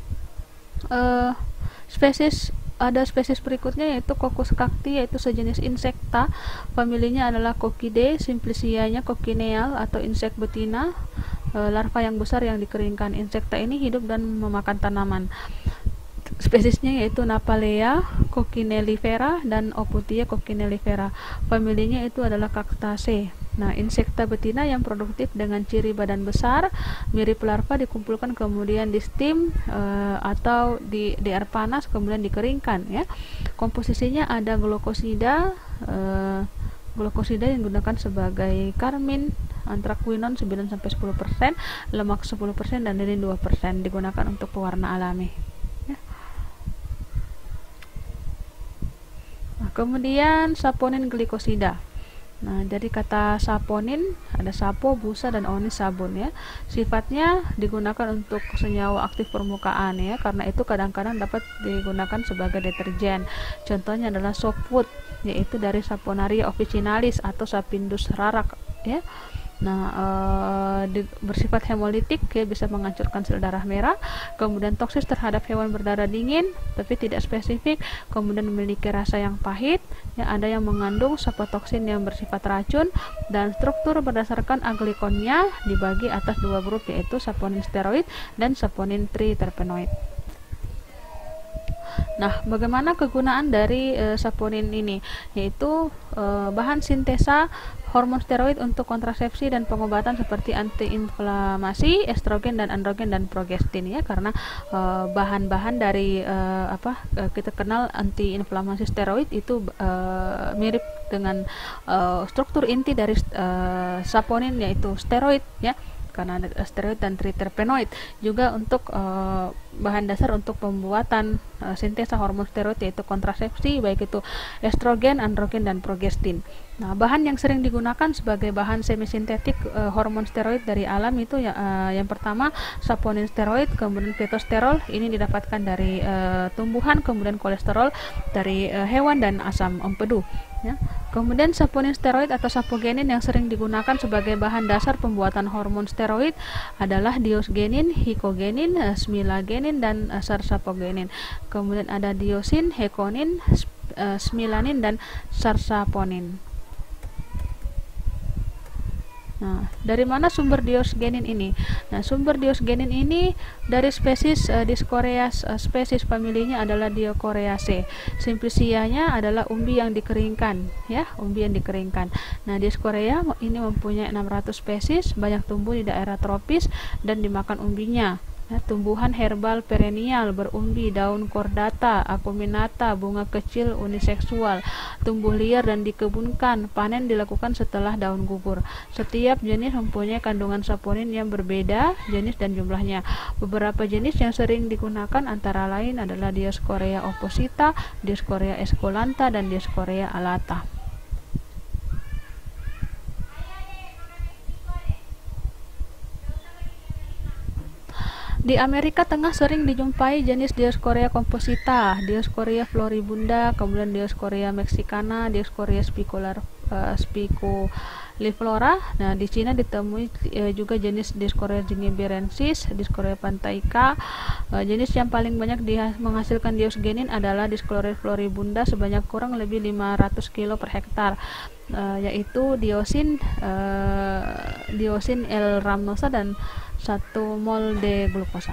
ada spesies berikutnya yaitu Coccus cacti, yaitu sejenis insekta, familinya adalah Coccidae, Simplicianya coccineal atau insek betina, larva yang besar yang dikeringkan. Insekta ini hidup dan memakan tanaman. Spesiesnya yaitu Napalea, Coccinellifera, dan Oputia coccinellifera. Familinya itu adalah Cactaceae. Nah, insekta betina yang produktif dengan ciri badan besar, mirip larva, dikumpulkan kemudian di steam atau di air panas kemudian dikeringkan ya. Komposisinya ada glukosida yang digunakan sebagai karmin, antraquinone 9-10%, lemak 10%, dan lilin 2%, digunakan untuk pewarna alami. Nah, kemudian saponin glikosida. Nah, dari kata saponin ada sapo, busa, dan onis sabun ya. Sifatnya digunakan untuk senyawa aktif permukaan ya, karena itu kadang-kadang dapat digunakan sebagai deterjen. Contohnya adalah softwood, yaitu dari Saponaria officinalis atau Sapindus rarak ya. Nah, bersifat hemolitik ya, bisa menghancurkan sel darah merah, kemudian toksis terhadap hewan berdarah dingin tapi tidak spesifik, kemudian memiliki rasa yang pahit ya, ada yang mengandung sapotoksin yang bersifat racun, dan struktur berdasarkan aglikonnya dibagi atas dua grup, yaitu saponin steroid dan saponin triterpenoid. Nah, bagaimana kegunaan dari saponin ini? Yaitu bahan sintesa hormon steroid untuk kontrasepsi dan pengobatan seperti antiinflamasi, estrogen dan androgen dan progestin ya, karena bahan-bahan dari kita kenal antiinflamasi steroid itu mirip dengan struktur inti dari saponin, yaitu steroid ya. karena ada steroid dan triterpenoid. Juga untuk bahan dasar untuk pembuatan sintesa hormon steroid yaitu kontrasepsi, baik itu estrogen, androgen, dan progestin. Nah, bahan yang sering digunakan sebagai bahan semisintetik hormon steroid dari alam itu yang pertama saponin steroid, kemudian fitosterol, ini didapatkan dari tumbuhan, kemudian kolesterol dari hewan, dan asam empedu. Ya. Kemudian saponin steroid atau sapogenin yang sering digunakan sebagai bahan dasar pembuatan hormon steroid adalah diosgenin, hikogenin, smilagenin, dan sarsapogenin. Kemudian ada diosin, hekonin, smilanin, dan sarsaponin. Nah, dari mana sumber diosgenin ini? Nah, sumber diosgenin ini dari spesies Dioscorea, spesies familinya adalah Diocoreaceae. Simplicianya adalah umbi yang dikeringkan, ya, umbi yang dikeringkan. Nah, Dioscorea ini mempunyai 600 spesies, banyak tumbuh di daerah tropis dan dimakan umbinya. Ya, tumbuhan herbal perennial berumbi, daun kordata, acuminata, bunga kecil uniseksual, tumbuh liar dan dikebunkan. Panen dilakukan setelah daun gugur. Setiap jenis mempunyai kandungan saponin yang berbeda jenis dan jumlahnya. Beberapa jenis yang sering digunakan antara lain adalah Dioscorea opposita, Dioscorea esculenta, dan Dioscorea alata. Di Amerika Tengah sering dijumpai jenis Dioscorea composita, Dioscorea floribunda, kemudian Dioscorea mexicana, Dioscorea spiculiflora. Nah, di Cina ditemui juga jenis Dioscorea gingiberensis, Dioscorea pantaica. Jenis yang paling banyak menghasilkan diosgenin adalah Dioscorea floribunda sebanyak kurang lebih 500 kilo per hektar. Yaitu diosin L rhamnosa dan 1 mol de glukosa.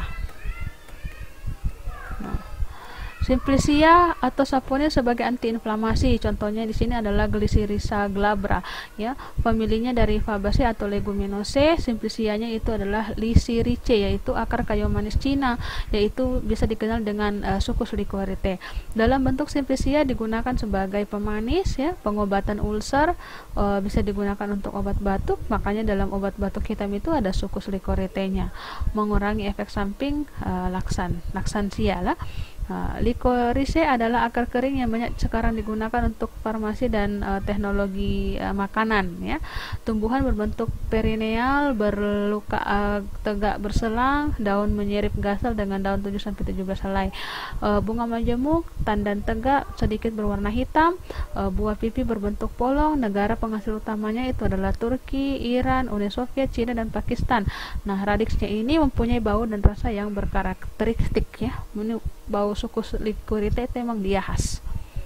Simplicia atau saponin sebagai antiinflamasi. Contohnya di sini adalah Glycyrrhiza glabra, ya. Familinya dari Fabaceae atau Leguminosae. Simplicianya itu adalah Lycyrrhizae, yaitu akar kayu manis Cina, yaitu bisa dikenal dengan Succus liquorite. Dalam bentuk Simplicia digunakan sebagai pemanis, ya, pengobatan ulcer, bisa digunakan untuk obat batuk. Makanya dalam obat batuk hitam itu ada Succus liquorite-nya, mengurangi efek samping laksansia lah. Licorice adalah akar kering yang banyak sekarang digunakan untuk farmasi dan teknologi makanan, ya. Tumbuhan berbentuk perineal, berluka tegak berselang, daun menyirip gasal dengan daun 7-17 helai. Bunga majemuk, tandan tegak, sedikit berwarna hitam. Buah pipi berbentuk polong. Negara penghasil utamanya itu adalah Turki, Iran, Uni Soviet, Cina, dan Pakistan. Nah, radiksnya ini mempunyai bau dan rasa yang berkarakteristik, ya. Bau Succus liquorite itu memang dia khas.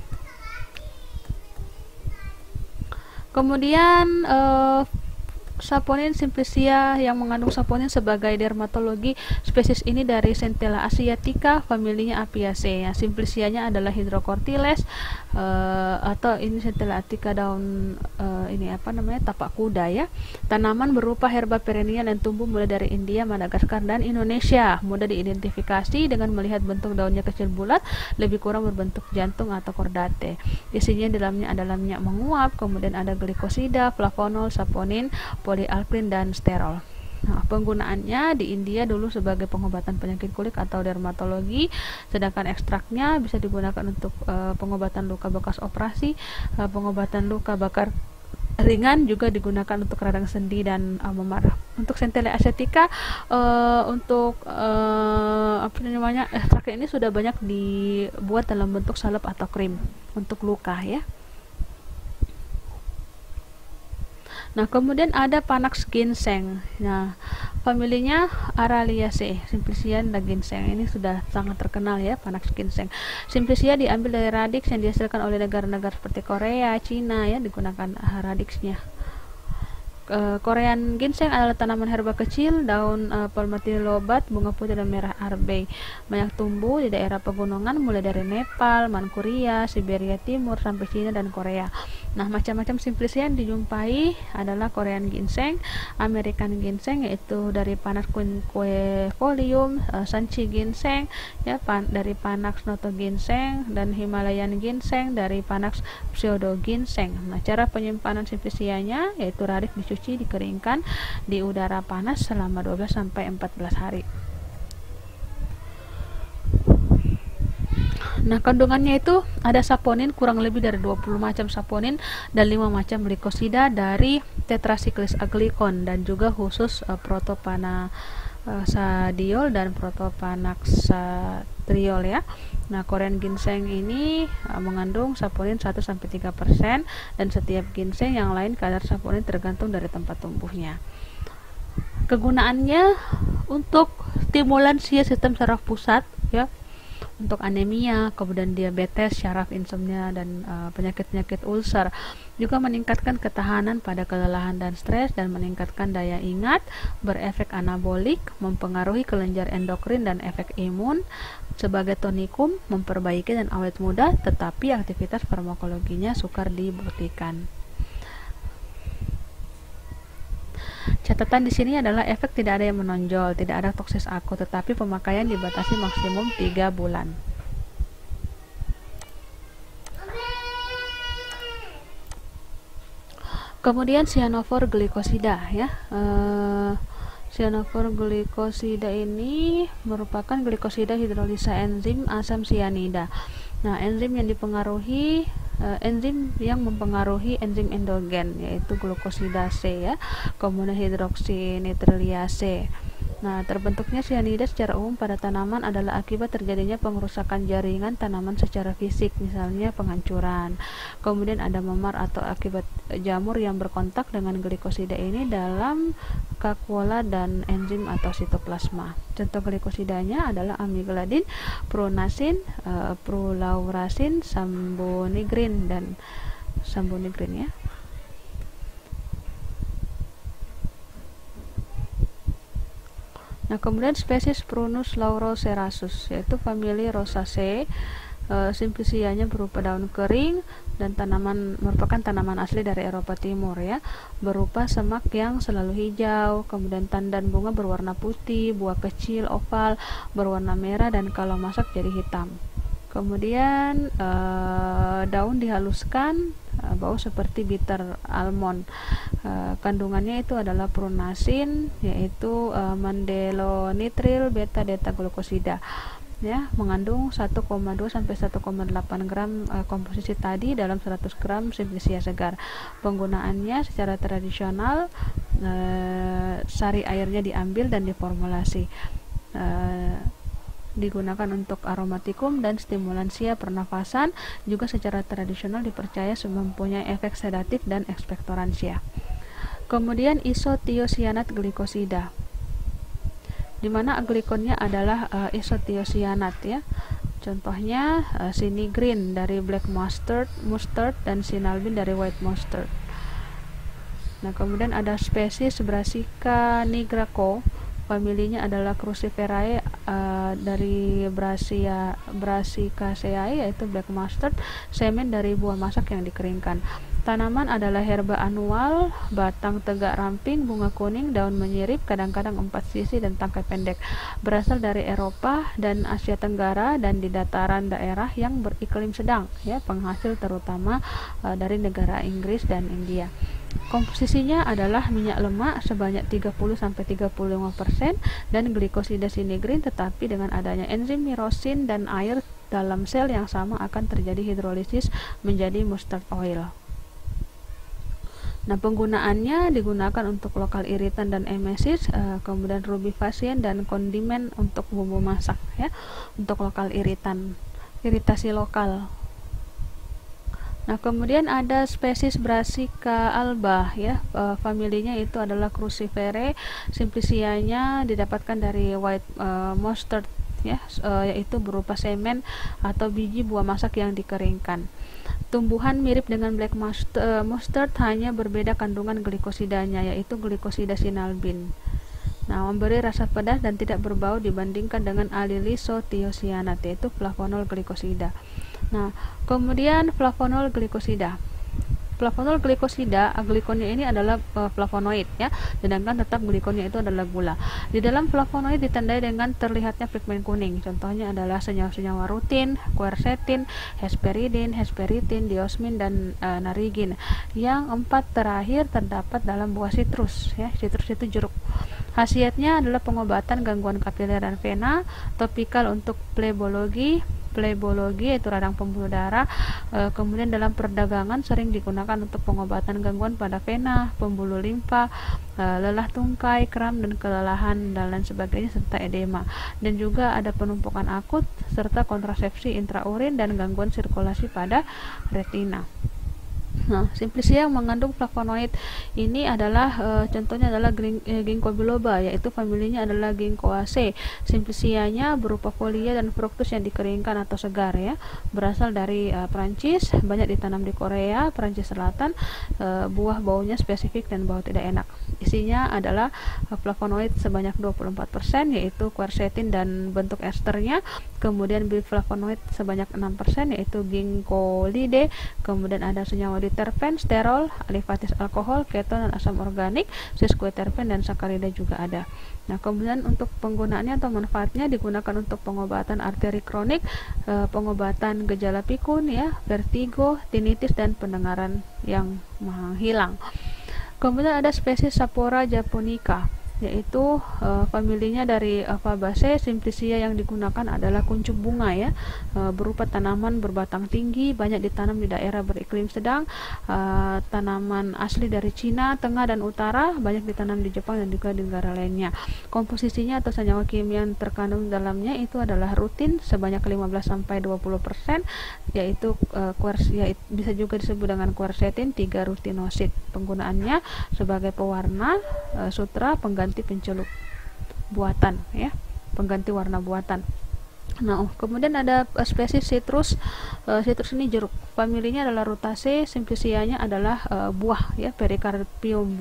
Kemudian saponin Simplicia yang mengandung saponin sebagai dermatologi. Spesies ini dari Centella asiatica, familinya Apiaceae. Ya. Simplicianya adalah Hydrocortiles atau ini Centella asiatica, daun tapak kuda, ya. Tanaman berupa herba perennial yang tumbuh mulai dari India, Madagaskar, dan Indonesia. Mudah diidentifikasi dengan melihat bentuk daunnya kecil bulat, lebih kurang berbentuk jantung atau kordate. Isinya dalamnya adalah minyak menguap, kemudian ada glikosida, flavonol, saponin, polialklin, dan sterol. Nah, penggunaannya di India dulu sebagai pengobatan penyakit kulit atau dermatologi, sedangkan ekstraknya bisa digunakan untuk pengobatan luka bekas operasi, pengobatan luka bakar ringan, juga digunakan untuk radang sendi dan memarah. Untuk Centella asiatica ekstrak ini sudah banyak dibuat dalam bentuk salep atau krim untuk luka, ya. Nah, kemudian ada Panax ginseng. Nah, familinya Araliaceae. Simplicia dan ginseng ini sudah sangat terkenal, ya, Panax ginseng. Simplicia diambil dari radix yang dihasilkan oleh negara-negara seperti Korea, Cina, ya, digunakan radiksnya. Korean ginseng adalah tanaman herba kecil, daun palmati lobat, bunga putih dan merah arbei. Banyak tumbuh di daerah pegunungan mulai dari Nepal, Manchuria, Siberia Timur sampai Cina dan Korea. Nah, macam-macam simplicia yang dijumpai adalah Korean ginseng, American ginseng yaitu dari Panax quinquefolium, Sanchi ginseng ya dari Panax noto ginseng, dan Himalayan ginseng dari Panax pseudo ginseng. Nah, cara penyimpanan simplicianya yaitu rarik dicuci, dikeringkan di udara panas selama 12 sampai 14 hari. Nah, kandungannya itu ada saponin kurang lebih dari 20 macam saponin dan 5 macam glikosida dari tetrasiklis aglikon, dan juga khusus protopanasadiol dan protopanaxatriol ya. Nah, Korean ginseng ini mengandung saponin 1-3%, dan setiap ginseng yang lain kadar saponin tergantung dari tempat tumbuhnya. Kegunaannya untuk stimulansia sistem saraf pusat ya, untuk anemia, kemudian diabetes, syaraf, insomnia, dan penyakit-penyakit ulcer. Juga meningkatkan ketahanan pada kelelahan dan stres, dan meningkatkan daya ingat, berefek anabolik, mempengaruhi kelenjar endokrin dan efek imun, sebagai tonikum, memperbaiki dan awet muda, tetapi aktivitas farmakologinya sukar dibuktikan. Catatan di sini adalah efek tidak ada yang menonjol, tidak ada toksis akut, tetapi pemakaian dibatasi maksimum 3 bulan. Kemudian cyanophore glikosida ya. Cyanophore glikosida ini merupakan glikosida hidrolisa enzim asam sianida. Nah, enzim yang mempengaruhi enzim endogen yaitu glukosidase ya, kemudian hidroksinitrilase. Nah, terbentuknya sianida secara umum pada tanaman adalah akibat terjadinya pengerusakan jaringan tanaman secara fisik, misalnya penghancuran. Kemudian ada memar atau akibat jamur yang berkontak dengan glikosida ini dalam vakuola dan enzim atau sitoplasma. Contoh glikosidanya adalah amigdalin, prunasin, prulaurasin, sambonigrin dan sambonigrin ya. Nah, kemudian spesies Prunus laurocerasus yaitu famili Rosaceae. Simplicianya berupa daun kering dan merupakan tanaman asli dari Eropa Timur ya, berupa semak yang selalu hijau, kemudian tandan bunga berwarna putih, buah kecil oval berwarna merah, dan kalau masak jadi hitam. Kemudian daun dihaluskan, bau seperti bitter almond. Kandungannya itu adalah prunasin yaitu mandelonitril beta beta glukosida ya, mengandung 1,2 sampai 1,8 gram komposisi tadi dalam 100 gram simplicia segar. Penggunaannya secara tradisional, sari airnya diambil dan diformulasi, digunakan untuk aromatikum dan stimulansia pernafasan. Juga secara tradisional dipercaya mempunyai efek sedatif dan ekspektoransia. Kemudian isotiosianat glikosida, di mana aglikonnya adalah isotiosianat ya. Contohnya sinigrin dari black mustard dan sinalbin dari white mustard. Nah, kemudian ada spesies Brassica nigraco, familinya adalah Cruciferae dari Brassicaceae yaitu black mustard, semen dari buah masak yang dikeringkan. Tanaman adalah herba anual, batang tegak ramping, bunga kuning, daun menyirip, kadang-kadang 4 sisi dan tangkai pendek. Berasal dari Eropa dan Asia Tenggara dan di dataran daerah yang beriklim sedang ya, penghasil terutama dari negara Inggris dan India. Komposisinya adalah minyak lemak sebanyak 30-35% dan glikosida sinigrin, tetapi dengan adanya enzim mirosin dan air dalam sel yang sama akan terjadi hidrolisis menjadi mustard oil. Nah, penggunaannya digunakan untuk lokal iritan dan emesis, kemudian rubefacien dan kondimen untuk bumbu masak ya, untuk lokal iritasi lokal. Nah, kemudian ada spesies Brassica alba ya, familinya itu adalah Cruciferae, simplicianya didapatkan dari white mustard ya, yaitu berupa semen atau biji buah masak yang dikeringkan. Tumbuhan mirip dengan black mustard, hanya berbeda kandungan glikosidanya yaitu glikosida sinalbin. Nah, memberi rasa pedas dan tidak berbau dibandingkan dengan alilisotiosianat yaitu flavonol glikosida. Nah, kemudian flavonol glikosida. Flavonol glikosida, glikonnya ini adalah flavonoid ya, sedangkan tetap glikonnya itu adalah gula. Di dalam flavonoid ditandai dengan terlihatnya pigmen kuning. Contohnya adalah senyawa-senyawa rutin, quercetin, hesperidin, hesperitin, diosmin, dan narigin. Yang 4 terakhir terdapat dalam buah sitrus ya. Sitrus itu jeruk. Khasiatnya adalah pengobatan gangguan kapiler dan vena, topikal untuk plebologi yaitu radang pembuluh darah. Kemudian dalam perdagangan sering digunakan untuk pengobatan gangguan pada vena, pembuluh limfa, lelah tungkai, kram dan kelelahan dan lain sebagainya, serta edema. Dan juga ada penumpukan akut serta kontrasepsi intraurin dan gangguan sirkulasi pada retina. Nah, Simplicia yang mengandung flavonoid ini adalah contohnya adalah ginkgo biloba, yaitu familinya adalah Ginkgoaceae. Simplicianya berupa folia dan fruktus yang dikeringkan atau segar ya. Berasal dari Prancis, banyak ditanam di Korea, Prancis Selatan. Buah baunya spesifik dan bau tidak enak. Isinya adalah flavonoid sebanyak 24%, yaitu quercetin dan bentuk esternya. Kemudian biflavonoid sebanyak 6%, yaitu ginkolide. Kemudian ada senyawa diterpen, sterol, alifatis alkohol, keton, dan asam organik, sesquiterpen, dan sakarida juga ada. Nah, kemudian untuk penggunaannya atau manfaatnya digunakan untuk pengobatan arteri kronik, pengobatan gejala pikun ya, vertigo, tinnitus, dan pendengaran yang hilang. Kemudian ada spesies Sapora japonica, yaitu familinya dari Fabaceae. Simplicia yang digunakan adalah kuncup bunga ya, berupa tanaman berbatang tinggi, banyak ditanam di daerah beriklim sedang, tanaman asli dari Cina, Tengah, dan Utara, banyak ditanam di Jepang dan juga di negara lainnya. Komposisinya atau senyawa kimia yang terkandung dalamnya itu adalah rutin sebanyak 15-20%, yaitu bisa juga disebut dengan quercetin 3 rutinosid. Penggunaannya sebagai pewarna, sutra, pengganti pencelup buatan ya, pengganti warna buatan. Nah, kemudian ada spesies sitrus. Sitrus ini jeruk. Familinya adalah Rutaceae. Simplicianya adalah buah ya, perikarpium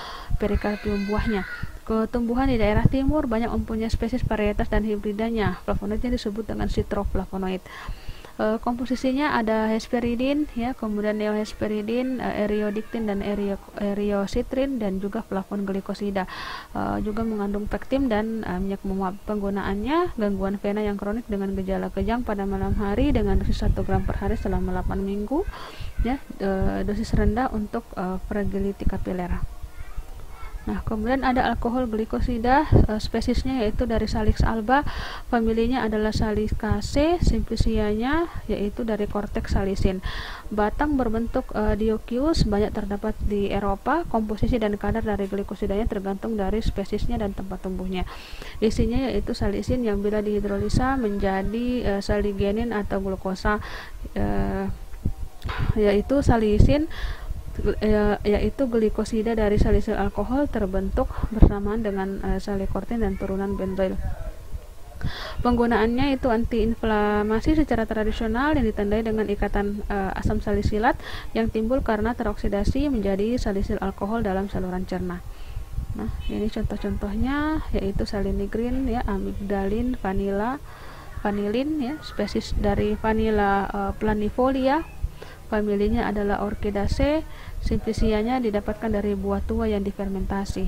buahnya. Tumbuhan di daerah timur, banyak mempunyai spesies varietas dan hibridanya. Flavonoidnya disebut dengan citroflavonoid. Komposisinya ada hesperidin ya, kemudian neohesperidin, eriodiktin, dan eriositrin, dan juga flavon glikosida. Juga mengandung pektin dan minyak menguap. Penggunaannya gangguan vena yang kronik dengan gejala kejang pada malam hari dengan dosis 1 gram per hari selama 8 minggu ya. Dosis rendah untuk fragility kapiler. Nah, kemudian ada alkohol glikosida, spesiesnya yaitu dari Salix alba, familinya adalah Salicaceae. Simplicianya yaitu dari Cortex salicin. Batang berbentuk dioecious, banyak terdapat di Eropa. Komposisi dan kadar dari glikosidanya tergantung dari spesiesnya dan tempat tumbuhnya. Isinya yaitu salicin yang bila dihidrolisa menjadi saligenin atau glukosa, yaitu salicin yaitu glikosida dari salisil alkohol terbentuk bersamaan dengan salikortin dan turunan benzoil. Penggunaannya itu antiinflamasi secara tradisional yang ditandai dengan ikatan asam salisilat yang timbul karena teroksidasi menjadi salisil alkohol dalam saluran cerna. Nah, ini contoh-contohnya yaitu salinigrin ya, amigdalin, vanilin ya, spesies dari Vanilla planifolia. Familinya adalah Orchidaceae. Simplicianya didapatkan dari buah tua yang difermentasi.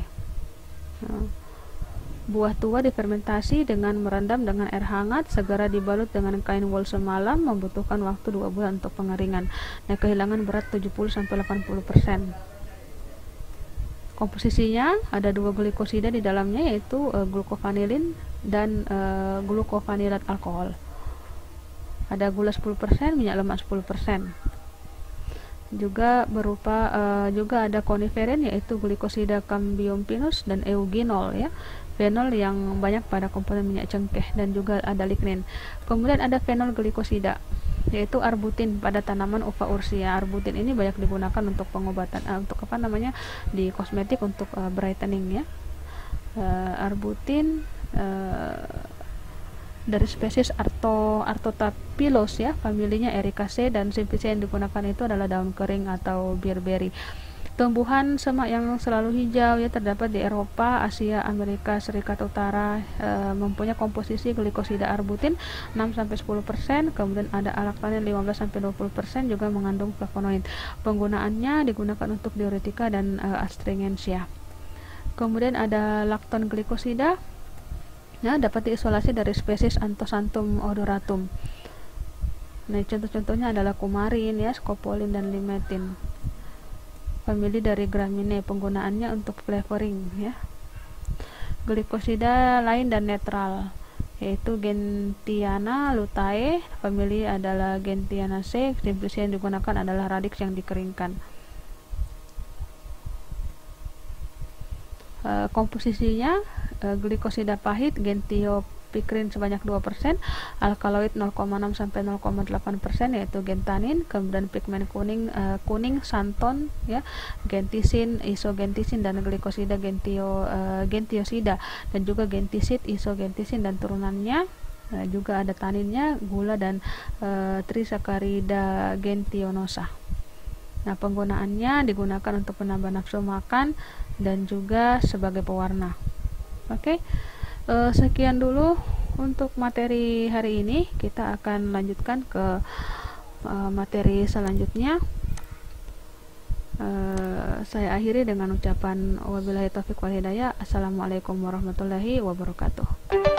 Buah tua difermentasi dengan merendam dengan air hangat, segera dibalut dengan kain wol semalam, membutuhkan waktu 2 bulan untuk pengeringan. Nah, kehilangan berat 70-80%. Komposisinya ada 2 glikosida di dalamnya, yaitu glukovanilin dan glukovanilate alkohol. Ada gula 10%, minyak lemak 10%. Juga juga ada coniferin, yaitu glikosida cambium pinus dan eugenol ya, fenol yang banyak pada komponen minyak cengkeh, dan juga ada lignin. Kemudian ada fenol glikosida, yaitu arbutin pada tanaman Uva ursia. Arbutin ini banyak digunakan untuk pengobatan untuk di kosmetik untuk brightening ya. Arbutin dari spesies Artotapilos ya, familinya Ericaceae, dan Simplicia yang digunakan itu adalah daun kering atau beerberry. Tumbuhan semak yang selalu hijau ya terdapat di Eropa, Asia, Amerika Serikat Utara, mempunyai komposisi glikosida arbutin 6-10%, kemudian ada alaktonin 15-20%, juga mengandung flavonoid. Penggunaannya digunakan untuk diuretika dan astringensia. Kemudian ada lakton glikosida, ya, dapat diisolasi dari spesies Anthoxanthum odoratum. Nah, contoh-contohnya adalah kumarin, ya, scopolen dan limetin. Famili dari Gramineae, penggunaannya untuk flavoring, ya. Glikosida lain dan netral, yaitu Gentiana lutae, famili adalah Gentianaceae, simplis yang digunakan adalah radix yang dikeringkan. Komposisinya glikosida pahit gentiopikrin sebanyak 2%, alkaloid 0,6-0,8%, yaitu gentanin, kemudian pigmen kuning santon, ya, gentisin, isogentisin, dan glikosida gentiosida, dan juga gentisid, isogentisin dan turunannya. Juga ada taninnya, gula, dan trisakarida gentionosa. Nah, penggunaannya digunakan untuk penambah nafsu makan dan juga sebagai pewarna. Oke, sekian dulu untuk materi hari ini. Kita akan lanjutkan ke materi selanjutnya. Saya akhiri dengan ucapan wabillahi taufiq wal hidayah. Assalamualaikum warahmatullahi wabarakatuh.